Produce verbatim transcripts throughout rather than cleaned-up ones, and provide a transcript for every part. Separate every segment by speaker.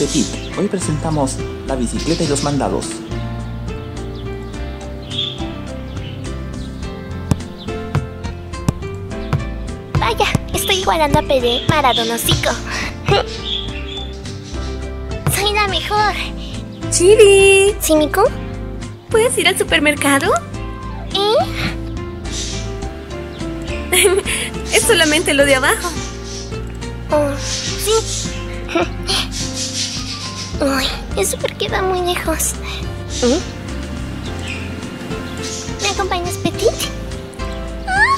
Speaker 1: Petit. Hoy presentamos la bicicleta y los mandados.
Speaker 2: Vaya, estoy igualando a Pelé Maradonosico. Soy la mejor.
Speaker 3: Chibi.
Speaker 2: ¿Sí, Miku?
Speaker 3: ¿Puedes ir al supermercado?
Speaker 2: ¿Eh?
Speaker 3: Es solamente lo de abajo.
Speaker 2: Oh, sí. Uy, el super queda muy lejos. ¿Eh? ¿Me acompañas, Petit? ¿Ah?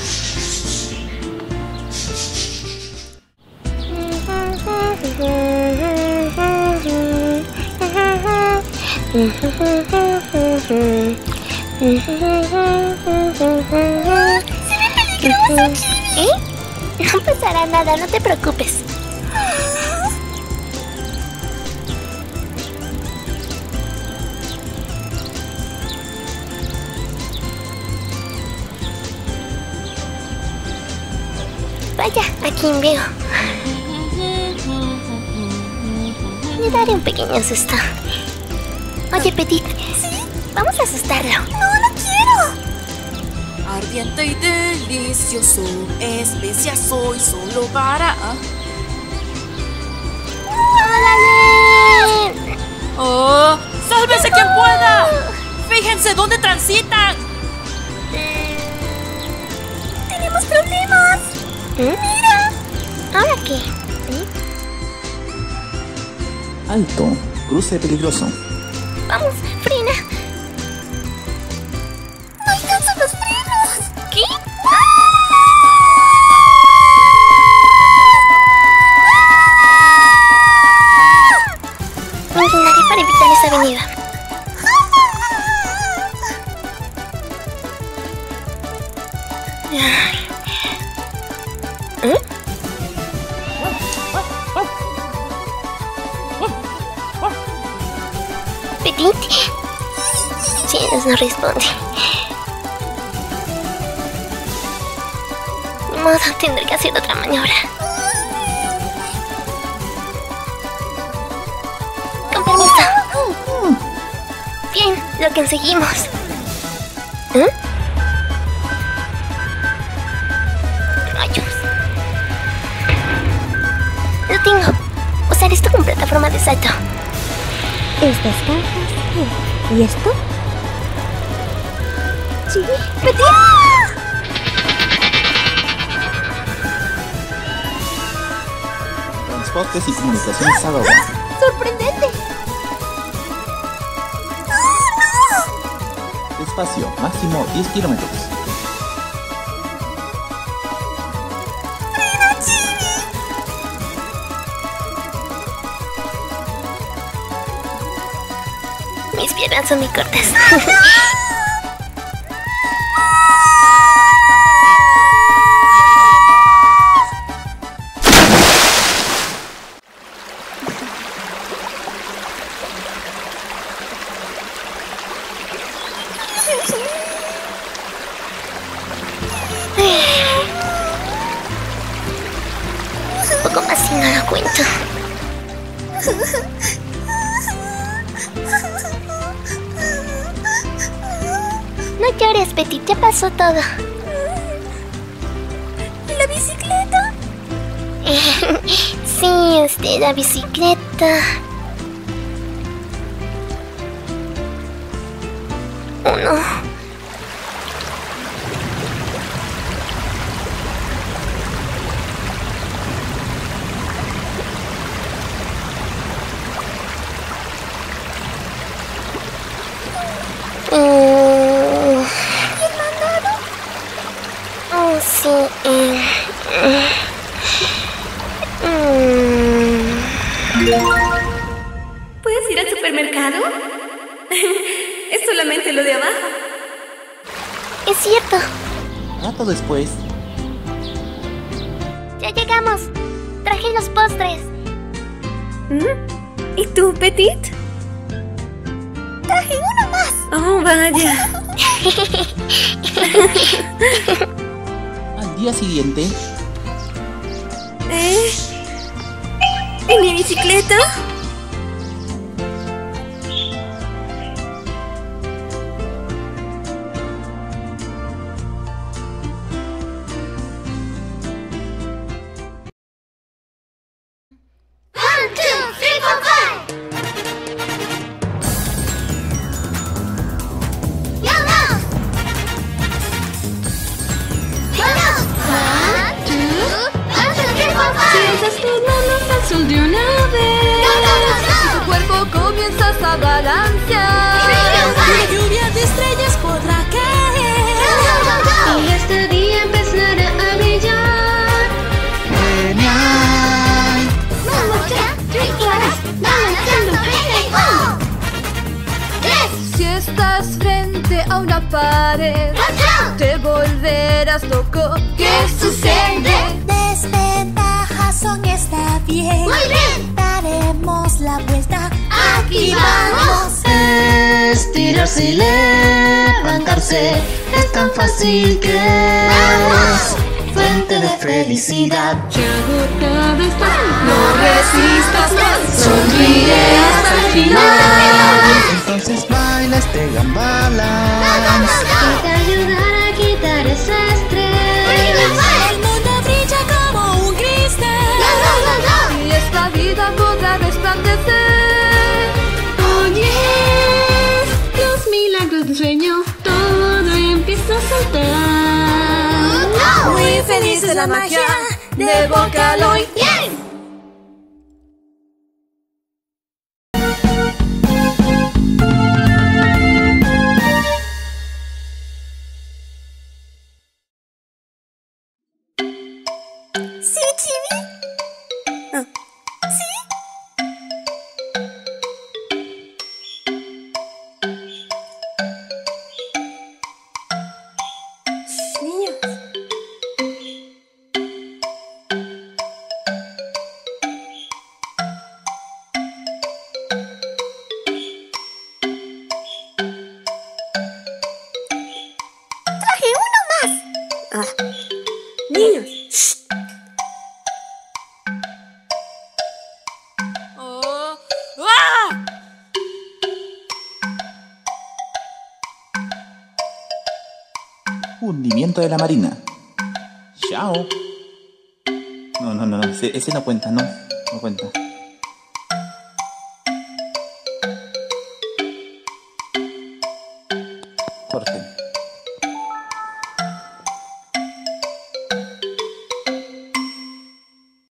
Speaker 2: ¡Se ve peligroso, Chibi! ¿Eh? No pasará nada, no te preocupes. Vaya, ¿a quién veo? Le daré un pequeño susto. Oye, Petit, ¿sí? Vamos a asustarlo. ¡No, no quiero!
Speaker 4: Ardiente y delicioso, especia soy solo para...
Speaker 2: ¡Hola, Len!
Speaker 4: ¡Oh! ¡Sálvese quien pueda! ¡Fíjense dónde transitan!
Speaker 2: ¡Tenemos problemas! ¿Eh? ¡Mira! ¿Ahora qué? ¿Eh?
Speaker 1: Alto, cruce peligroso.
Speaker 2: Vamos, frena. ¡No alcanzan los frenos! ¿Qué? Me inclinaré para evitar esa avenida. ¿Eh? Petit. Cielos, no responde. Ni modo, tendré que hacer otra maniobra. Con permiso. Bien, lo conseguimos. ¿Eh? Rayos. Lo tengo. Usar esto como plataforma de salto.
Speaker 5: Estas cajas, ¿qué? ¿Y esto?
Speaker 2: Sí, Petit.
Speaker 1: Transportes y comunicaciones ahora.
Speaker 2: ¡Sorprendente!
Speaker 1: Despacio, máximo diez kilómetros. Mis piernas son muy cortas. Un poco más y no lo cuento. No llores, Petit, ya pasó todo.
Speaker 3: ¿Y la bicicleta?
Speaker 2: Sí, este, la bicicleta. Oh, no. Mm.
Speaker 3: ¿Y el mandado?
Speaker 2: Oh, sí. Eh. Mm.
Speaker 3: ¿Puedes ir al supermercado? Es solamente lo de abajo.
Speaker 2: Es cierto.
Speaker 1: Rato después.
Speaker 2: Ya llegamos. Traje los postres.
Speaker 3: ¿Mm? ¿Y tú, Petit?
Speaker 2: Traje uno más.
Speaker 3: Oh, vaya.
Speaker 1: Al día siguiente.
Speaker 3: ¿Eh? ¿Y mi bicicleta? de una vez.
Speaker 6: Tu cuerpo comienzas a balancear.
Speaker 4: Una lluvia de estrellas podrá caer.
Speaker 3: Y este día empezará a brillar.
Speaker 7: Genial.
Speaker 6: Si estás frente a una pared, te volverás loco. ¿Qué sucede?
Speaker 2: Desventajas son está bien.
Speaker 1: Muy bien.
Speaker 2: Daremos la vuelta.
Speaker 1: Aquí vamos.
Speaker 7: Estirarse y levantarse es tan fácil que es fuente de felicidad.
Speaker 3: Ya agotado estás, no resistas más.
Speaker 6: Sonríe hasta el final.
Speaker 7: Entonces baila este gambalas.
Speaker 3: Te ayudará a quitar ese estrés.
Speaker 4: El mundo brilla como un cristal.
Speaker 6: Y esta vida podrá resplandecer.
Speaker 3: Oye, los milagros del sueño, todo empieza a saltar.
Speaker 4: Muy feliz es la magia
Speaker 6: de Vocaloid.
Speaker 1: Bien.
Speaker 2: ¿Sí, Chibi? Ah, ¿sí? Niños. Traje uno más. Ah. Niños.
Speaker 4: Oh. ¡Ah!
Speaker 8: Hundimiento de la marina. Chao. No, no, no, no. Ese, ese no cuenta, no. No cuenta.